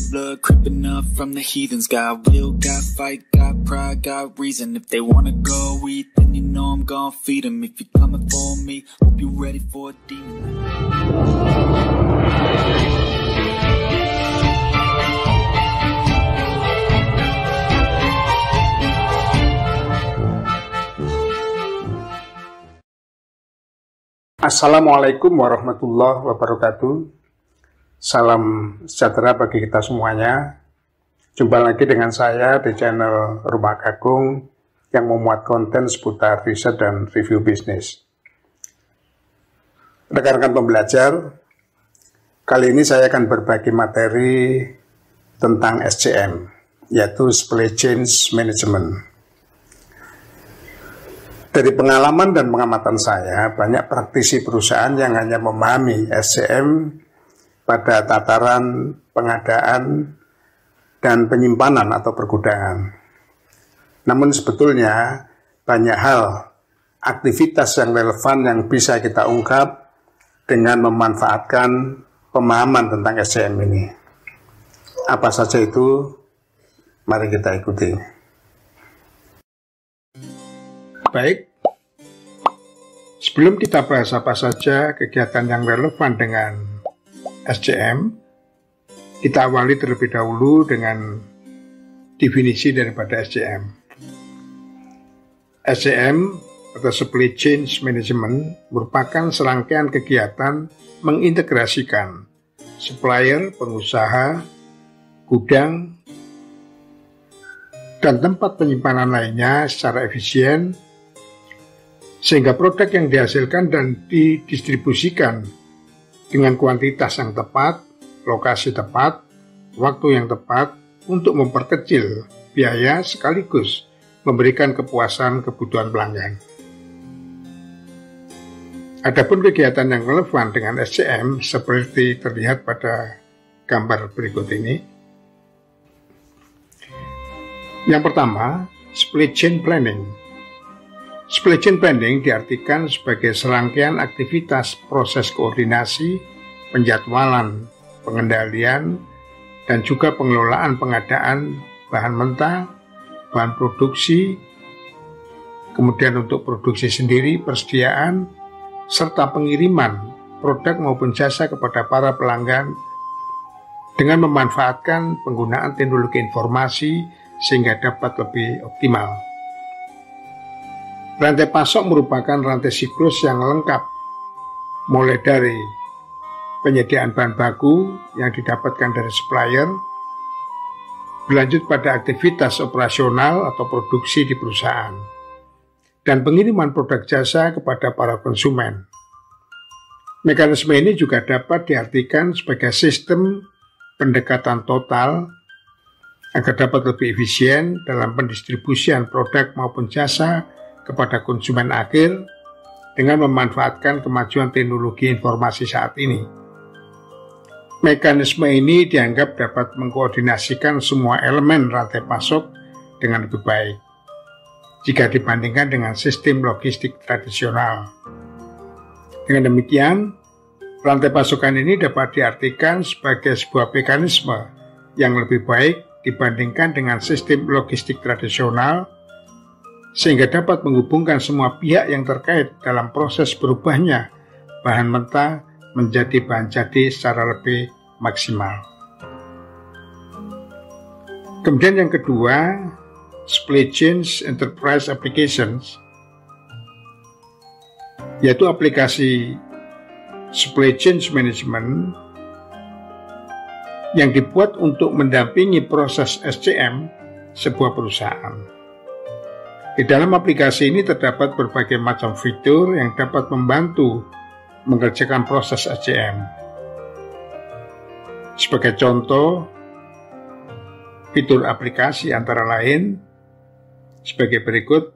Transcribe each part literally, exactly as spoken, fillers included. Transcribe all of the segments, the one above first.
blood creeping up from the heathens. Got will, got fight, got pride, got reason. If they wanna go eat, then you know I'm gon' feed them. If you're coming for me, hope you're ready for a demon. Assalamualaikum warahmatullahi wabarakatuh. Salam sejahtera bagi kita semuanya. Jumpa lagi dengan saya di channel Rumah Gagung yang memuat konten seputar riset dan review bisnis. Rekan-rekan pembelajar, kali ini saya akan berbagi materi tentang S C M, yaitu Supply Chain Management. Dari pengalaman dan pengamatan saya, banyak praktisi perusahaan yang hanya memahami S C M pada tataran pengadaan dan penyimpanan atau pergudangan. Namun sebetulnya banyak hal, aktivitas yang relevan yang bisa kita ungkap dengan memanfaatkan pemahaman tentang S C M ini. Apa saja itu? Mari kita ikuti. Baik, sebelum kita bahas apa saja kegiatan yang relevan dengan S C M, kita awali terlebih dahulu dengan definisi daripada S C M. S C M atau Supply Chain Management merupakan serangkaian kegiatan mengintegrasikan supplier, pengusaha, gudang, dan tempat penyimpanan lainnya secara efisien, sehingga produk yang dihasilkan dan didistribusikan dengan kuantitas yang tepat, lokasi tepat, waktu yang tepat untuk memperkecil biaya sekaligus memberikan kepuasan kebutuhan pelanggan. Adapun kegiatan yang relevan dengan S C M seperti terlihat pada gambar berikut ini. Yang pertama, Supply Chain Planning. Supply Chain Planning diartikan sebagai serangkaian aktivitas proses koordinasi, penjadwalan, pengendalian, dan juga pengelolaan pengadaan bahan mentah, bahan produksi, kemudian untuk produksi sendiri, persediaan, serta pengiriman produk maupun jasa kepada para pelanggan dengan memanfaatkan penggunaan teknologi informasi sehingga dapat lebih optimal. Rantai pasok merupakan rantai siklus yang lengkap, mulai dari penyediaan bahan baku yang didapatkan dari supplier, berlanjut pada aktivitas operasional atau produksi di perusahaan, dan pengiriman produk jasa kepada para konsumen. Mekanisme ini juga dapat diartikan sebagai sistem pendekatan total agar dapat lebih efisien dalam pendistribusian produk maupun jasa kepada konsumen akhir dengan memanfaatkan kemajuan teknologi informasi saat ini. Mekanisme ini dianggap dapat mengkoordinasikan semua elemen rantai pasok dengan lebih baik jika dibandingkan dengan sistem logistik tradisional. Dengan demikian, rantai pasokan ini dapat diartikan sebagai sebuah mekanisme yang lebih baik dibandingkan dengan sistem logistik tradisional, sehingga dapat menghubungkan semua pihak yang terkait dalam proses berubahnya bahan mentah menjadi bahan jadi secara lebih maksimal. Kemudian yang kedua, Supply Chain Enterprise Applications, yaitu aplikasi Supply Chain Management yang dibuat untuk mendampingi proses S C M sebuah perusahaan. Di dalam aplikasi ini terdapat berbagai macam fitur yang dapat membantu mengerjakan proses S C M. Sebagai contoh, fitur aplikasi antara lain sebagai berikut.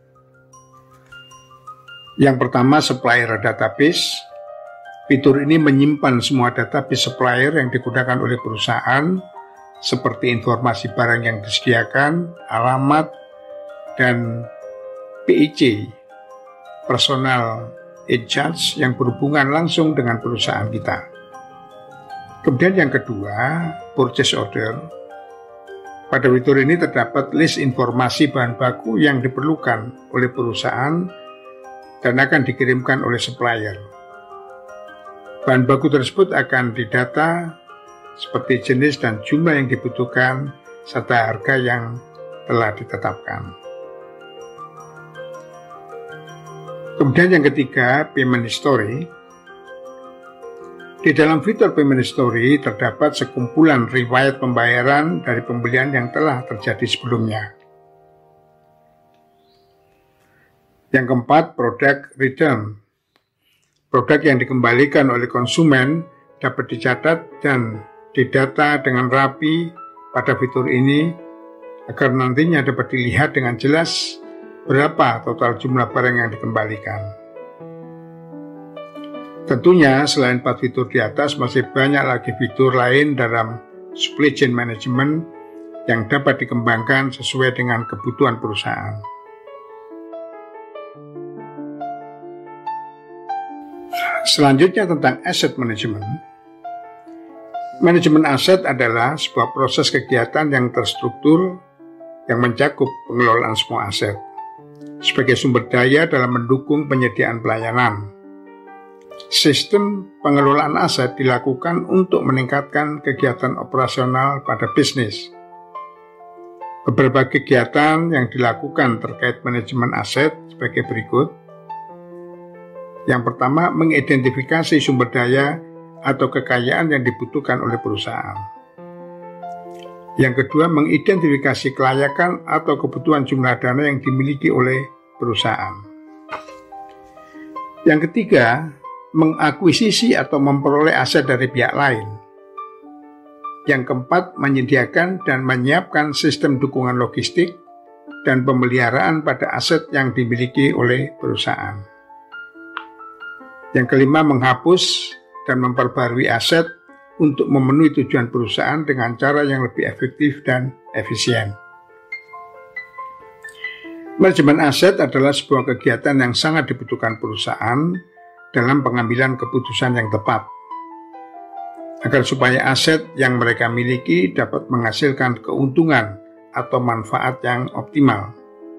Yang pertama, Supplier Database. Fitur ini menyimpan semua database supplier yang digunakan oleh perusahaan, seperti informasi barang yang disediakan, alamat, dan P I C, personal in charge yang berhubungan langsung dengan perusahaan kita. Kemudian yang kedua, purchase order. Pada fitur ini terdapat list informasi bahan baku yang diperlukan oleh perusahaan dan akan dikirimkan oleh supplier. Bahan baku tersebut akan didata seperti jenis dan jumlah yang dibutuhkan serta harga yang telah ditetapkan. Kemudian yang ketiga, payment history. Di dalam fitur payment history terdapat sekumpulan riwayat pembayaran dari pembelian yang telah terjadi sebelumnya. Yang keempat, product return. Produk yang dikembalikan oleh konsumen dapat dicatat dan didata dengan rapi pada fitur ini agar nantinya dapat dilihat dengan jelas berapa total jumlah barang yang dikembalikan. Tentunya selain empat fitur di atas masih banyak lagi fitur lain dalam supply chain management yang dapat dikembangkan sesuai dengan kebutuhan perusahaan. Selanjutnya tentang asset management. Manajemen aset adalah sebuah proses kegiatan yang terstruktur yang mencakup pengelolaan semua aset sebagai sumber daya dalam mendukung penyediaan pelayanan. Sistem pengelolaan aset dilakukan untuk meningkatkan kegiatan operasional pada bisnis. Beberapa kegiatan yang dilakukan terkait manajemen aset sebagai berikut. Yang pertama, mengidentifikasi sumber daya atau kekayaan yang dibutuhkan oleh perusahaan. Yang kedua, mengidentifikasi kelayakan atau kebutuhan jumlah dana yang dimiliki oleh perusahaan. Yang ketiga, mengakuisisi atau memperoleh aset dari pihak lain. Yang keempat, menyediakan dan menyiapkan sistem dukungan logistik dan pemeliharaan pada aset yang dimiliki oleh perusahaan. Yang kelima, menghapus dan memperbarui aset untuk memenuhi tujuan perusahaan dengan cara yang lebih efektif dan efisien. Manajemen aset adalah sebuah kegiatan yang sangat dibutuhkan perusahaan dalam pengambilan keputusan yang tepat, agar supaya aset yang mereka miliki dapat menghasilkan keuntungan atau manfaat yang optimal.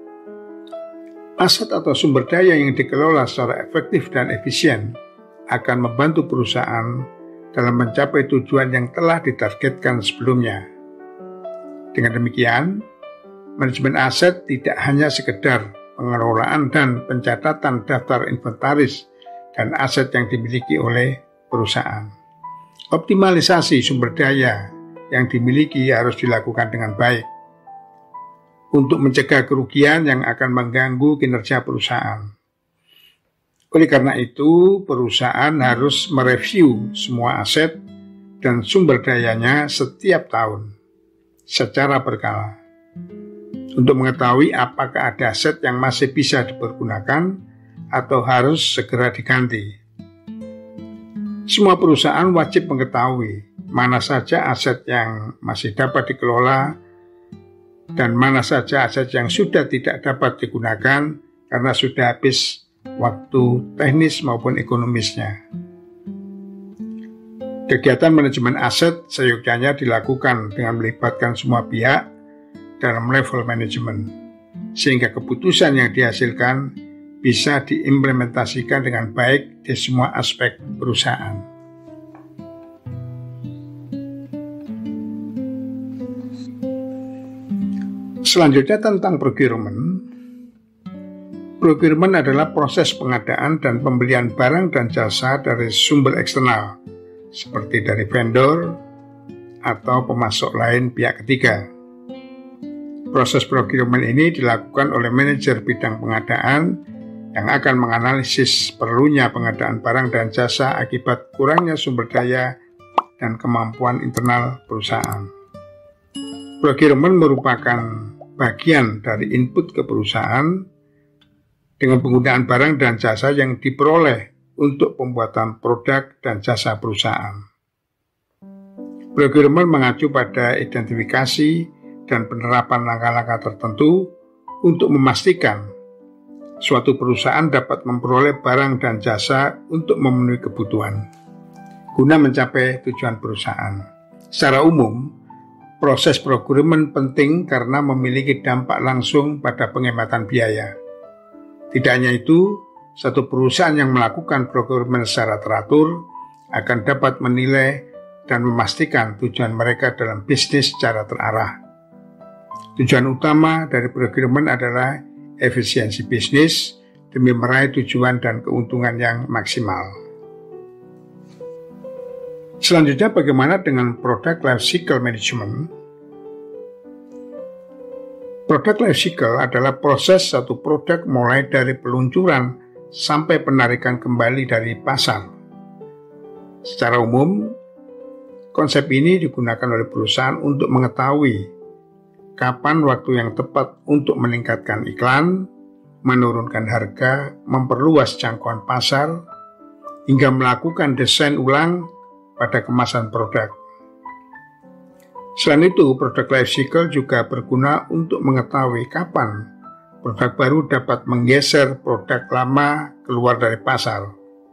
Aset atau sumber daya yang dikelola secara efektif dan efisien akan membantu perusahaan dalam mencapai tujuan yang telah ditargetkan sebelumnya. Dengan demikian, manajemen aset tidak hanya sekedar pengelolaan dan pencatatan daftar inventaris dan aset yang dimiliki oleh perusahaan. Optimalisasi sumber daya yang dimiliki harus dilakukan dengan baik untuk mencegah kerugian yang akan mengganggu kinerja perusahaan. Oleh karena itu, perusahaan harus mereview semua aset dan sumber dayanya setiap tahun secara berkala untuk mengetahui apakah ada aset yang masih bisa dipergunakan atau harus segera diganti. Semua perusahaan wajib mengetahui mana saja aset yang masih dapat dikelola dan mana saja aset yang sudah tidak dapat digunakan karena sudah habis waktu teknis maupun ekonomisnya. Kegiatan manajemen aset seyogyanya dilakukan dengan melibatkan semua pihak dalam level manajemen, sehingga keputusan yang dihasilkan bisa diimplementasikan dengan baik di semua aspek perusahaan. Selanjutnya tentang procurement. Procurement adalah proses pengadaan dan pembelian barang dan jasa dari sumber eksternal, seperti dari vendor atau pemasok lain pihak ketiga. Proses procurement ini dilakukan oleh manajer bidang pengadaan yang akan menganalisis perlunya pengadaan barang dan jasa akibat kurangnya sumber daya dan kemampuan internal perusahaan. Procurement merupakan bagian dari input ke perusahaan dengan penggunaan barang dan jasa yang diperoleh untuk pembuatan produk dan jasa perusahaan. Procurement mengacu pada identifikasi dan penerapan langkah-langkah tertentu untuk memastikan suatu perusahaan dapat memperoleh barang dan jasa untuk memenuhi kebutuhan guna mencapai tujuan perusahaan. Secara umum, Proses procurement penting karena memiliki dampak langsung pada penghematan biaya. Tidak hanya itu, satu perusahaan yang melakukan procurement secara teratur akan dapat menilai dan memastikan tujuan mereka dalam bisnis secara terarah. Tujuan utama dari procurement adalah efisiensi bisnis demi meraih tujuan dan keuntungan yang maksimal. Selanjutnya, bagaimana dengan product life cycle management? Product life cycle adalah proses satu produk mulai dari peluncuran sampai penarikan kembali dari pasar. Secara umum, konsep ini digunakan oleh perusahaan untuk mengetahui kapan waktu yang tepat untuk meningkatkan iklan, menurunkan harga, memperluas jangkauan pasar, hingga melakukan desain ulang pada kemasan produk. Selain itu, product life cycle juga berguna untuk mengetahui kapan produk baru dapat menggeser produk lama keluar dari pasar.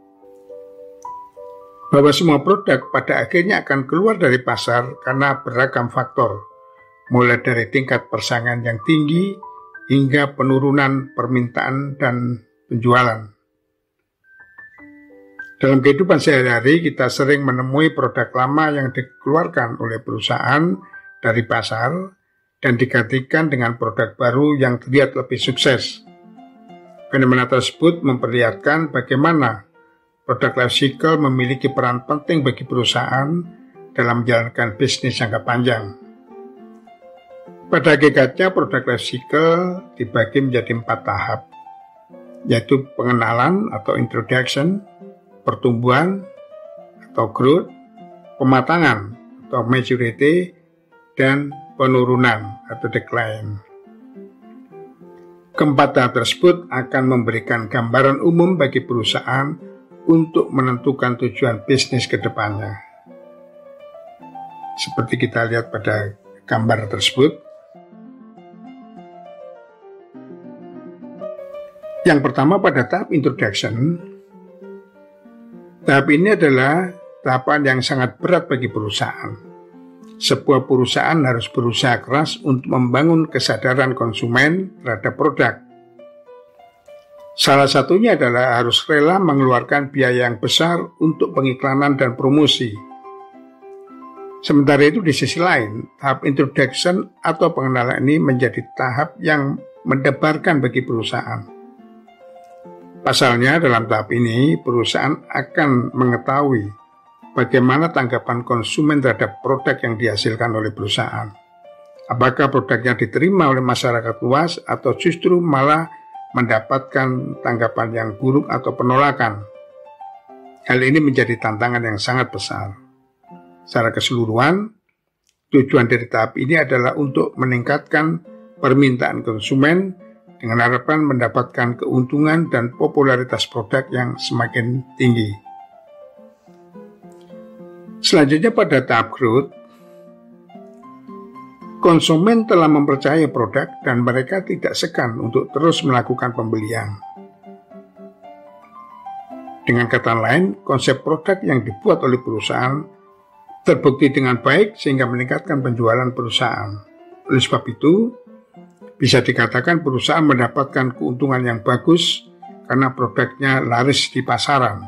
Bahwa semua produk pada akhirnya akan keluar dari pasar karena beragam faktor, mulai dari tingkat persaingan yang tinggi hingga penurunan permintaan dan penjualan. Dalam kehidupan sehari-hari, kita sering menemui produk lama yang dikeluarkan oleh perusahaan dari pasar dan digantikan dengan produk baru yang terlihat lebih sukses. Fenomena tersebut memperlihatkan bagaimana product life cycle memiliki peran penting bagi perusahaan dalam menjalankan bisnis jangka panjang. Pada hakikatnya, product life cycle dibagi menjadi empat tahap, yaitu pengenalan atau introduction, pertumbuhan atau growth, pematangan atau maturity, dan penurunan atau decline. Keempat tahap tersebut akan memberikan gambaran umum bagi perusahaan untuk menentukan tujuan bisnis ke depannya. Seperti kita lihat pada gambar tersebut. Yang pertama, pada tahap introduction. Tahap ini adalah tahapan yang sangat berat bagi perusahaan. Sebuah perusahaan harus berusaha keras untuk membangun kesadaran konsumen terhadap produk. Salah satunya adalah harus rela mengeluarkan biaya yang besar untuk pengiklanan dan promosi. Sementara itu, di sisi lain, tahap introduction atau pengenalan ini menjadi tahap yang mendebarkan bagi perusahaan. Pasalnya, dalam tahap ini, perusahaan akan mengetahui bagaimana tanggapan konsumen terhadap produk yang dihasilkan oleh perusahaan. Apakah produknya diterima oleh masyarakat luas atau justru malah mendapatkan tanggapan yang buruk atau penolakan. Hal ini menjadi tantangan yang sangat besar. Secara keseluruhan, tujuan dari tahap ini adalah untuk meningkatkan permintaan konsumen dengan harapan mendapatkan keuntungan dan popularitas produk yang semakin tinggi. Selanjutnya, pada tahap growth, konsumen telah mempercayai produk dan mereka tidak segan untuk terus melakukan pembelian. Dengan kata lain, konsep produk yang dibuat oleh perusahaan terbukti dengan baik sehingga meningkatkan penjualan perusahaan. Oleh sebab itu, bisa dikatakan perusahaan mendapatkan keuntungan yang bagus karena produknya laris di pasaran.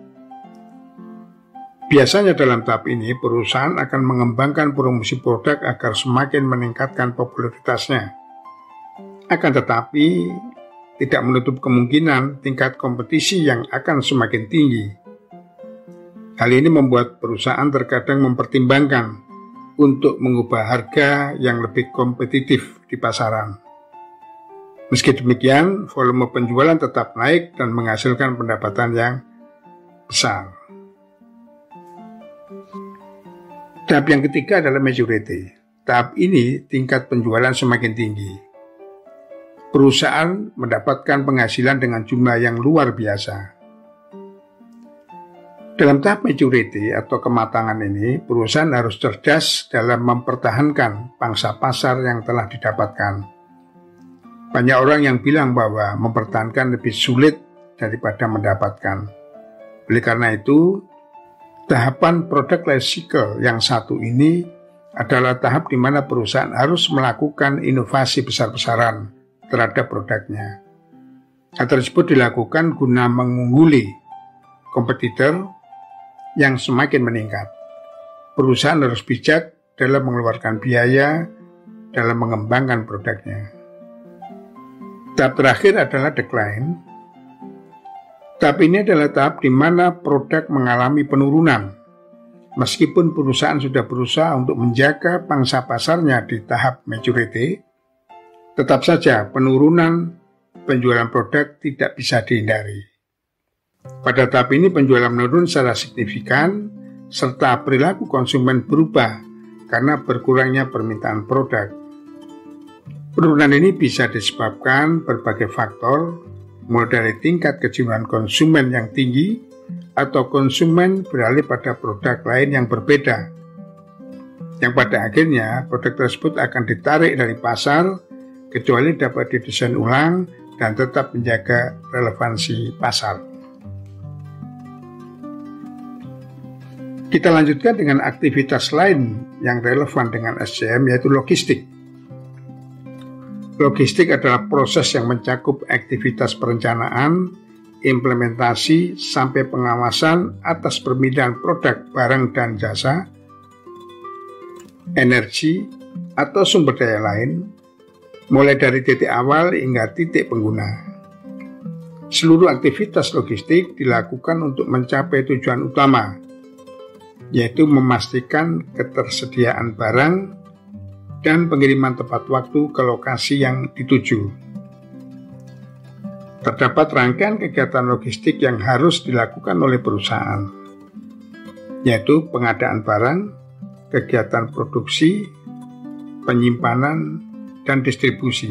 Biasanya dalam tahap ini, perusahaan akan mengembangkan promosi produk agar semakin meningkatkan popularitasnya. Akan tetapi, tidak menutup kemungkinan tingkat kompetisi yang akan semakin tinggi. Hal ini membuat perusahaan terkadang mempertimbangkan untuk mengubah harga yang lebih kompetitif di pasaran. Meski demikian, volume penjualan tetap naik dan menghasilkan pendapatan yang besar. Tahap yang ketiga adalah maturity. Tahap ini tingkat penjualan semakin tinggi. Perusahaan mendapatkan penghasilan dengan jumlah yang luar biasa. Dalam tahap maturity atau kematangan ini, perusahaan harus cerdas dalam mempertahankan pangsa pasar yang telah didapatkan. Banyak orang yang bilang bahwa mempertahankan lebih sulit daripada mendapatkan. Oleh karena itu, tahapan product life cycle yang satu ini adalah tahap di mana perusahaan harus melakukan inovasi besar-besaran terhadap produknya. Hal tersebut dilakukan guna mengungguli kompetitor yang semakin meningkat. Perusahaan harus bijak dalam mengeluarkan biaya dalam mengembangkan produknya. Tahap terakhir adalah decline. Tahap ini adalah tahap di mana produk mengalami penurunan. Meskipun perusahaan sudah berusaha untuk menjaga pangsa pasarnya di tahap maturity, tetap saja penurunan penjualan produk tidak bisa dihindari. Pada tahap ini penjualan menurun secara signifikan, serta perilaku konsumen berubah karena berkurangnya permintaan produk. Penurunan ini bisa disebabkan berbagai faktor, mulai dari tingkat kejenuhan konsumen yang tinggi atau konsumen beralih pada produk lain yang berbeda, yang pada akhirnya produk tersebut akan ditarik dari pasar kecuali dapat didesain ulang dan tetap menjaga relevansi pasar. Kita lanjutkan dengan aktivitas lain yang relevan dengan S C M, yaitu logistik. Logistik adalah proses yang mencakup aktivitas perencanaan, implementasi, sampai pengawasan atas pemindahan produk, barang, dan jasa, energi, atau sumber daya lain, mulai dari titik awal hingga titik pengguna. Seluruh aktivitas logistik dilakukan untuk mencapai tujuan utama, yaitu memastikan ketersediaan barang dan pengiriman tepat waktu ke lokasi yang dituju. Terdapat rangkaian kegiatan logistik yang harus dilakukan oleh perusahaan, yaitu pengadaan barang, kegiatan produksi, penyimpanan, dan distribusi.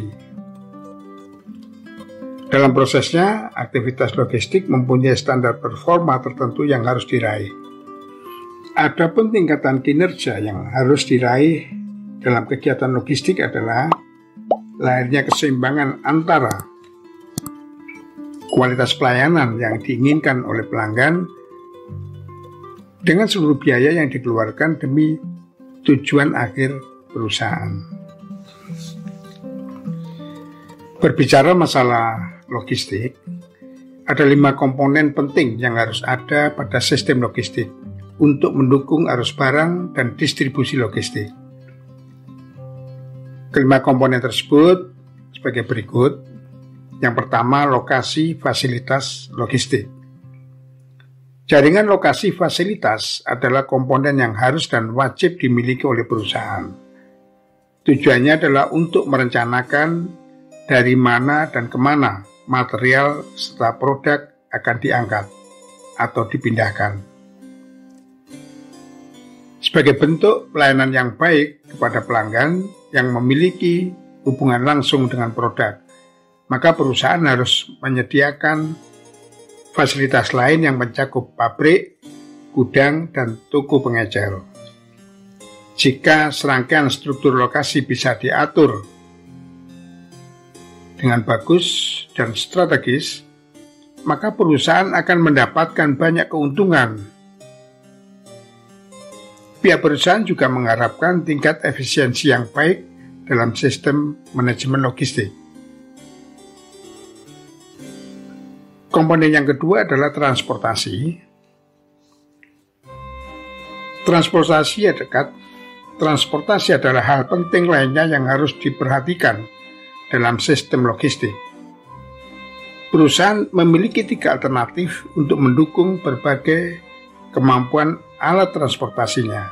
Dalam prosesnya, aktivitas logistik mempunyai standar performa tertentu yang harus diraih. Adapun tingkatan kinerja yang harus diraih dalam kegiatan logistik adalah lahirnya keseimbangan antara kualitas pelayanan yang diinginkan oleh pelanggan dengan seluruh biaya yang dikeluarkan demi tujuan akhir perusahaan. Berbicara masalah logistik, ada lima komponen penting yang harus ada pada sistem logistik untuk mendukung arus barang dan distribusi logistik. Kelima komponen tersebut sebagai berikut. Yang pertama, lokasi fasilitas logistik. Jaringan lokasi fasilitas adalah komponen yang harus dan wajib dimiliki oleh perusahaan. Tujuannya adalah untuk merencanakan dari mana dan kemana material serta produk akan diangkat atau dipindahkan. Sebagai bentuk pelayanan yang baik kepada pelanggan yang memiliki hubungan langsung dengan produk, maka perusahaan harus menyediakan fasilitas lain yang mencakup pabrik, gudang, dan toko pengecer. Jika serangkaian struktur lokasi bisa diatur dengan bagus dan strategis, maka perusahaan akan mendapatkan banyak keuntungan. Pihak perusahaan juga mengharapkan tingkat efisiensi yang baik dalam sistem manajemen logistik. Komponen yang kedua adalah transportasi. Transportasi ya dekat. Transportasi adalah hal penting lainnya yang harus diperhatikan dalam sistem logistik. Perusahaan memiliki tiga alternatif untuk mendukung berbagai kemampuan alat transportasinya,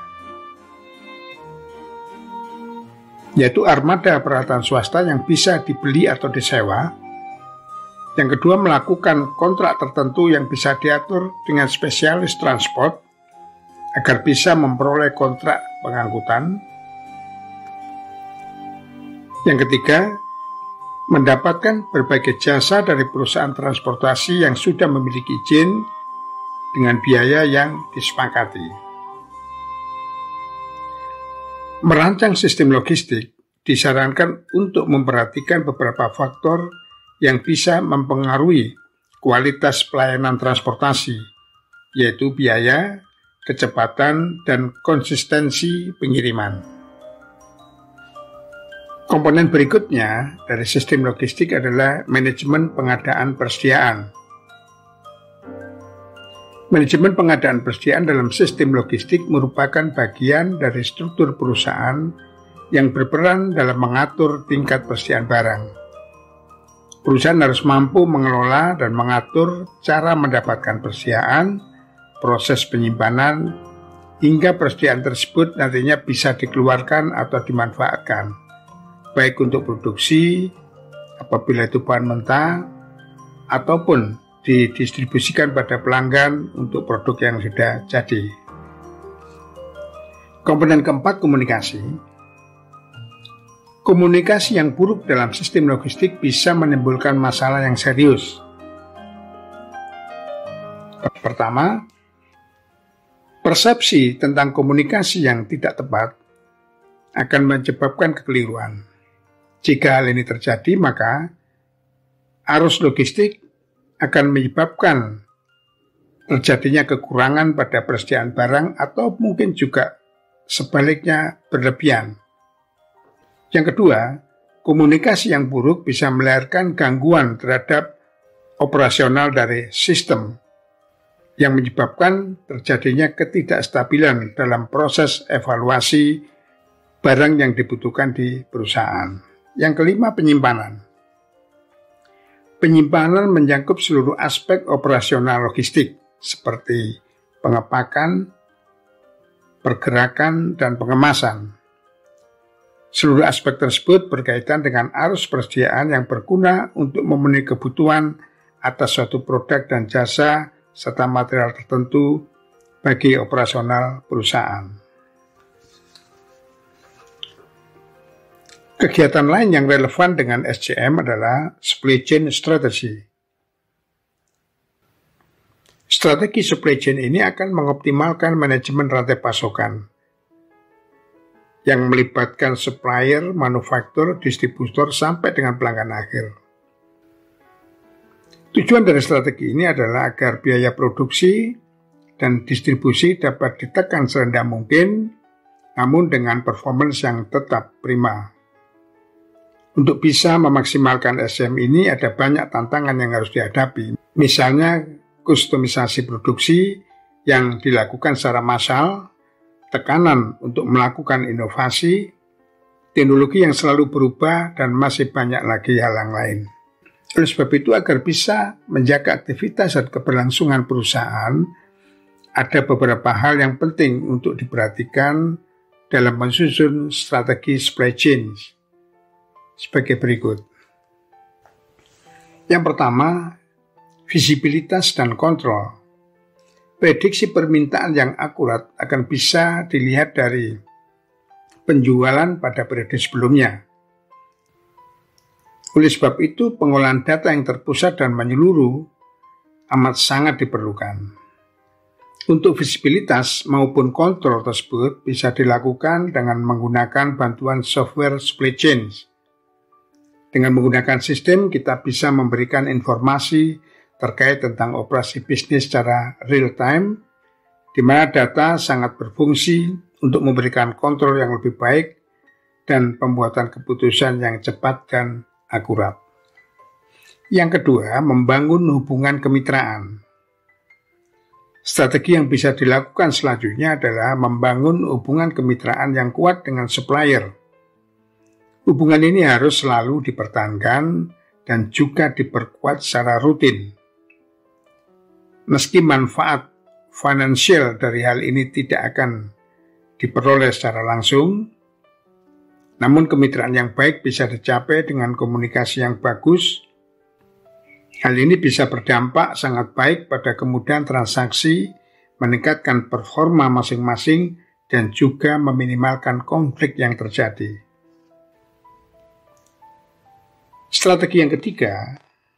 yaitu armada peralatan swasta yang bisa dibeli atau disewa. Yang kedua, melakukan kontrak tertentu yang bisa diatur dengan spesialis transport agar bisa memperoleh kontrak pengangkutan. Yang ketiga, mendapatkan berbagai jasa dari perusahaan transportasi yang sudah memiliki izin dengan biaya yang disepakati. Merancang sistem logistik disarankan untuk memperhatikan beberapa faktor yang bisa mempengaruhi kualitas pelayanan transportasi, yaitu biaya, kecepatan, dan konsistensi pengiriman. Komponen berikutnya dari sistem logistik adalah manajemen pengadaan persediaan. Manajemen pengadaan persediaan dalam sistem logistik merupakan bagian dari struktur perusahaan yang berperan dalam mengatur tingkat persediaan barang. Perusahaan harus mampu mengelola dan mengatur cara mendapatkan persediaan, proses penyimpanan, hingga persediaan tersebut nantinya bisa dikeluarkan atau dimanfaatkan, baik untuk produksi, apabila itu bahan mentah, ataupun didistribusikan pada pelanggan untuk produk yang sudah jadi. Komponen keempat, komunikasi. Komunikasi yang buruk dalam sistem logistik bisa menimbulkan masalah yang serius. Pertama, persepsi tentang komunikasi yang tidak tepat akan menyebabkan kekeliruan. Jika hal ini terjadi, maka arus logistik akan menyebabkan terjadinya kekurangan pada persediaan barang atau mungkin juga sebaliknya berlebihan. Yang kedua, komunikasi yang buruk bisa melahirkan gangguan terhadap operasional dari sistem yang menyebabkan terjadinya ketidakstabilan dalam proses evaluasi barang yang dibutuhkan di perusahaan. Yang kelima, penyimpanan. Penyimpanan menyangkut seluruh aspek operasional logistik seperti pengepakan, pergerakan, dan pengemasan. Seluruh aspek tersebut berkaitan dengan arus persediaan yang berguna untuk memenuhi kebutuhan atas suatu produk dan jasa serta material tertentu bagi operasional perusahaan. Kegiatan lain yang relevan dengan S C M adalah supply chain strategy. Strategi supply chain ini akan mengoptimalkan manajemen rantai pasokan yang melibatkan supplier, manufaktur, distributor, sampai dengan pelanggan akhir. Tujuan dari strategi ini adalah agar biaya produksi dan distribusi dapat ditekan serendah mungkin, namun dengan performance yang tetap prima. Untuk bisa memaksimalkan S C M ini ada banyak tantangan yang harus dihadapi. Misalnya kustomisasi produksi yang dilakukan secara massal, tekanan untuk melakukan inovasi, teknologi yang selalu berubah, dan masih banyak lagi hal yang lain. Oleh sebab itu, agar bisa menjaga aktivitas dan keberlangsungan perusahaan, ada beberapa hal yang penting untuk diperhatikan dalam menyusun strategi supply chain sebagai berikut. Yang pertama, visibilitas dan kontrol. Prediksi permintaan yang akurat akan bisa dilihat dari penjualan pada periode sebelumnya. Oleh sebab itu, pengolahan data yang terpusat dan menyeluruh amat sangat diperlukan. Untuk visibilitas maupun kontrol tersebut bisa dilakukan dengan menggunakan bantuan software supply chain. Dengan menggunakan sistem, kita bisa memberikan informasi terkait tentang operasi bisnis secara real time, di mana data sangat berfungsi untuk memberikan kontrol yang lebih baik dan pembuatan keputusan yang cepat dan akurat. Yang kedua, membangun hubungan kemitraan. Strategi yang bisa dilakukan selanjutnya adalah membangun hubungan kemitraan yang kuat dengan supplier. Hubungan ini harus selalu dipertahankan dan juga diperkuat secara rutin. Meski manfaat finansial dari hal ini tidak akan diperoleh secara langsung, namun kemitraan yang baik bisa dicapai dengan komunikasi yang bagus. Hal ini bisa berdampak sangat baik pada kemudahan transaksi, meningkatkan performa masing-masing, dan juga meminimalkan konflik yang terjadi. Strategi yang ketiga,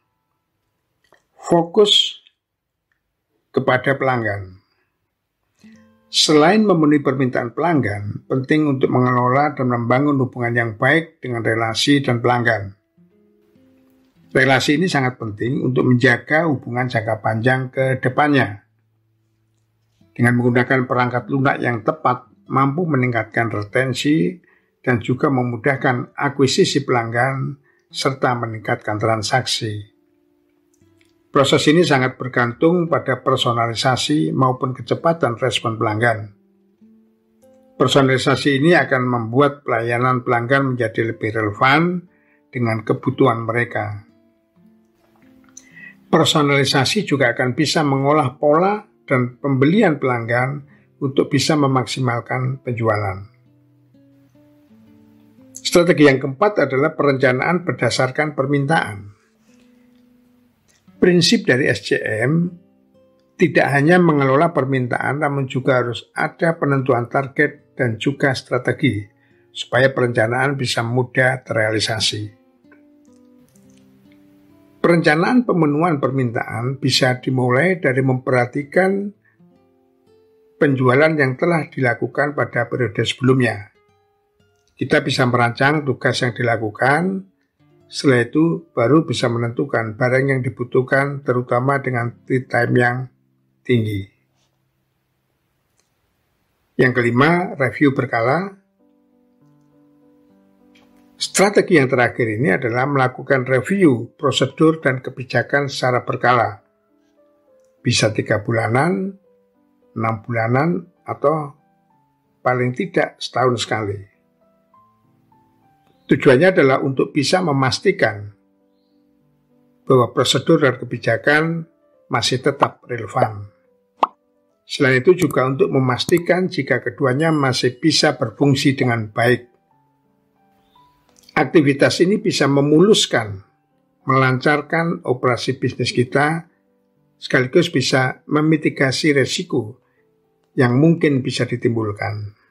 fokus kepada pelanggan. Selain memenuhi permintaan pelanggan, penting untuk mengelola dan membangun hubungan yang baik dengan relasi dan pelanggan. Relasi ini sangat penting untuk menjaga hubungan jangka panjang ke depannya. Dengan menggunakan perangkat lunak yang tepat, mampu meningkatkan retensi dan juga memudahkan akuisisi pelanggan serta meningkatkan transaksi. Proses ini sangat bergantung pada personalisasi maupun kecepatan respon pelanggan. Personalisasi ini akan membuat pelayanan pelanggan menjadi lebih relevan dengan kebutuhan mereka. Personalisasi juga akan bisa mengolah pola dan pembelian pelanggan untuk bisa memaksimalkan penjualan. Strategi yang keempat adalah perencanaan berdasarkan permintaan. Prinsip dari S C M tidak hanya mengelola permintaan, namun juga harus ada penentuan target dan juga strategi, supaya perencanaan bisa mudah terrealisasi. Perencanaan pemenuhan permintaan bisa dimulai dari memperhatikan penjualan yang telah dilakukan pada periode sebelumnya. Kita bisa merancang tugas yang dilakukan, setelah itu baru bisa menentukan barang yang dibutuhkan, terutama dengan lead time yang tinggi. Yang kelima, review berkala. Strategi yang terakhir ini adalah melakukan review prosedur dan kebijakan secara berkala. Bisa tiga bulanan, enam bulanan, atau paling tidak setahun sekali. Tujuannya adalah untuk bisa memastikan bahwa prosedur dan kebijakan masih tetap relevan. Selain itu juga untuk memastikan jika keduanya masih bisa berfungsi dengan baik. Aktivitas ini bisa memuluskan, melancarkan operasi bisnis kita, sekaligus bisa memitigasi resiko yang mungkin bisa ditimbulkan.